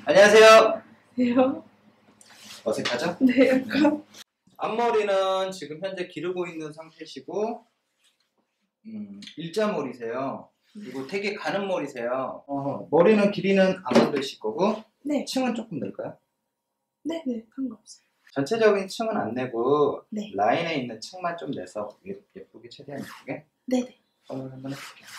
안녕하세요. 네요? 어색하죠? 네, 약간. 앞머리는 지금 현재 기르고 있는 상태시고 일자머리세요. 그리고 되게 가는 머리세요. 머리는 길이는 아몬드이실 거고 네. 층은 조금 늘까요? 네네, 상관없어요. 전체적인 층은 안 내고 네. 라인에 있는 층만 좀 내서 예쁘게, 최대한 예쁘게 네네. 컬러를 한번 해볼게요.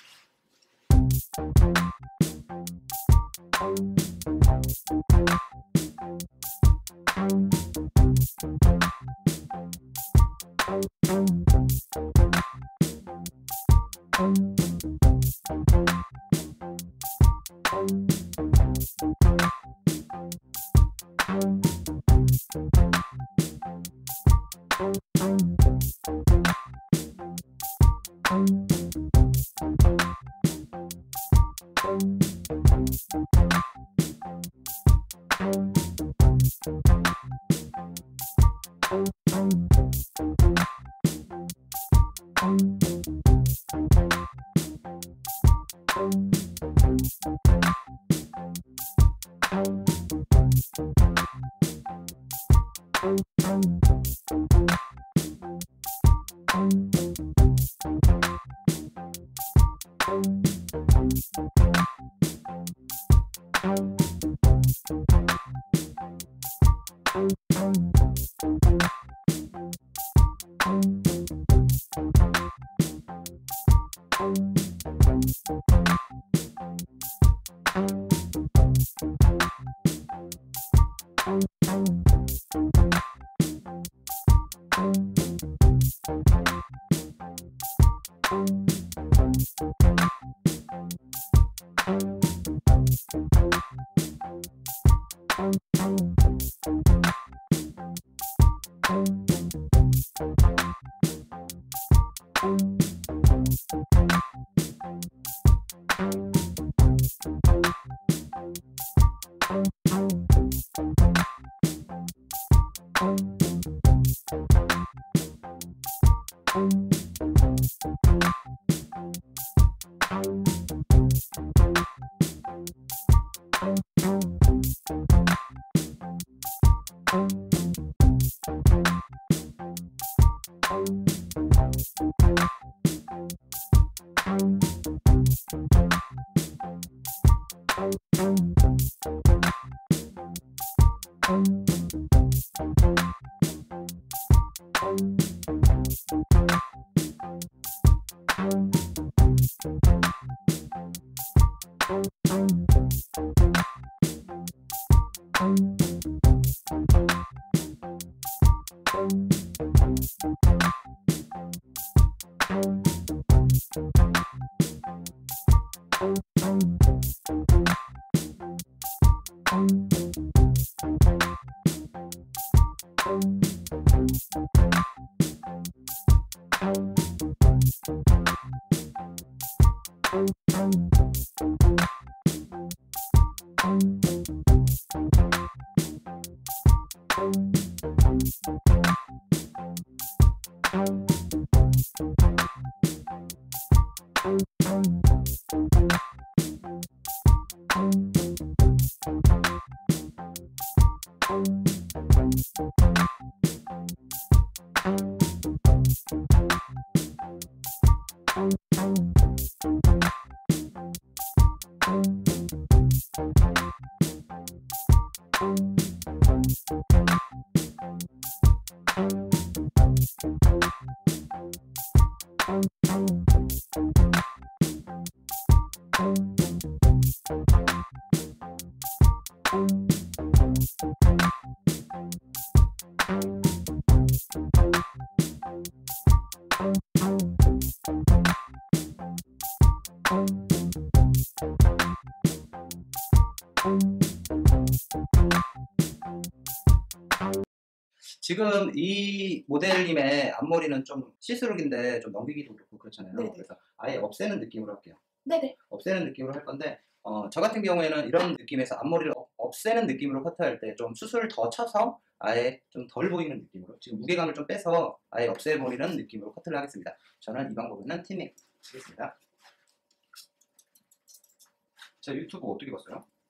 지금 이 모델님의 앞머리는 좀 시스룩인데 좀 넘기기도 그렇고 그렇잖아요. 네네. 그래서 아예 없애는 느낌으로 할게요. 네네. 없애는 느낌으로 할 건데 저 같은 경우에는 이런 느낌에서 앞머리를 없애는 느낌으로 커트할 때 좀 숱을 더 쳐서 아예 좀 덜 보이는 느낌으로, 지금 무게감을 좀 빼서 아예 없애버리는 느낌으로 커트를 하겠습니다. 저는 이 방법은 티닝 하겠습니다. 제 유튜브 어떻게 봤어요?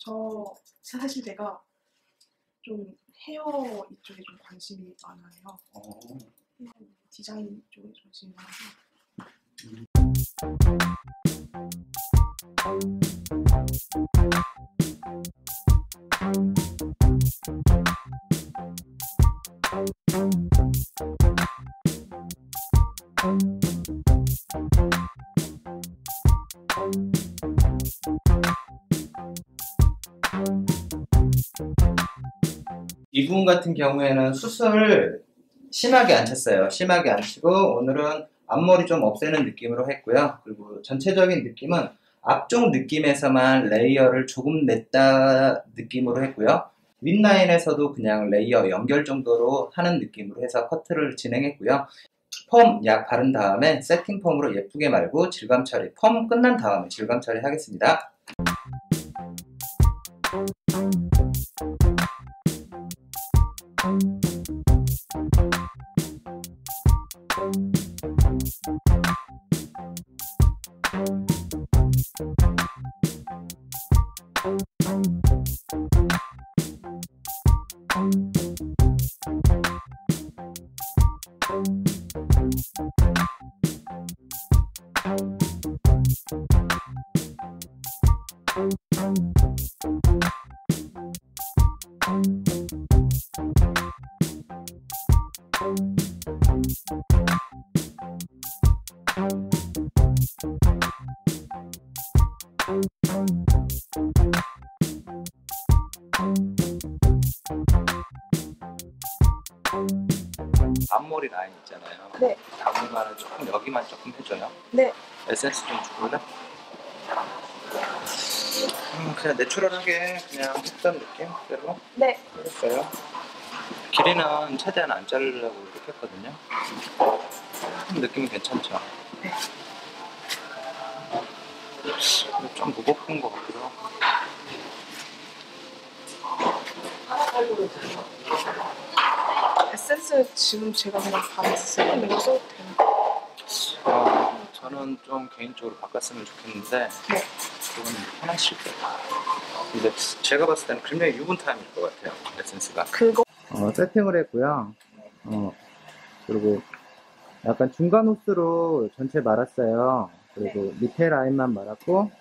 저 사실 제가 좀 헤어 이쪽에 좀 관심이 많아요. 헤어 디자인 쪽에 관심이 많아서. 이분 같은 경우에는 수술 심하게 안 쳤어요. 심하게 안 치고 오늘은 앞머리 좀 없애는 느낌으로 했고요. 그리고 전체적인 느낌은 앞쪽 느낌에서만 레이어를 조금 냈다 느낌으로 했고요. 윗라인에서도 그냥 레이어 연결 정도로 하는 느낌으로 해서 커트를 진행했고요. 펌 약 바른 다음에 세팅 펌으로 예쁘게 말고 질감 처리, 펌 끝난 다음에 질감 처리 하겠습니다. 앞머리 라인 있잖아요. 네. 당분간은 조금 여기만 조금 해줘요. 네. 에센스 좀 주고요. 그냥 내추럴하게 그냥 했던 느낌 그대로 네. 했어요. 길이는 최대한 안 자르려고 이렇게 했거든요. 느낌이 괜찮죠? 네. 좀 무겁은 것 같기도 하고. 에센스 지금 제가 그냥 바로 쓰는 거 써도 되나요? 저는 좀 개인적으로 바꿨으면 좋겠는데 네. 그건 편하실 거예요. 근데 제가 봤을 때는 굉장히 유분 타임일 것 같아요. 에센스가. 그거 세팅을 했고요. 그리고 약간 중간 호스로 전체 말았어요. 그리고 밑에 라인만 말았고,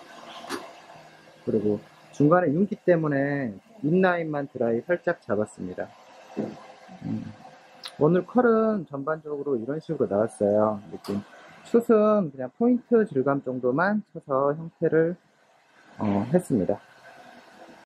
그리고 중간에 윤기 때문에 윗라인만 드라이 살짝 잡았습니다. 오늘 컬은 전반적으로 이런 식으로 나왔어요. 느낌. 숱은 그냥 포인트 질감 정도만 쳐서 형태를 했습니다.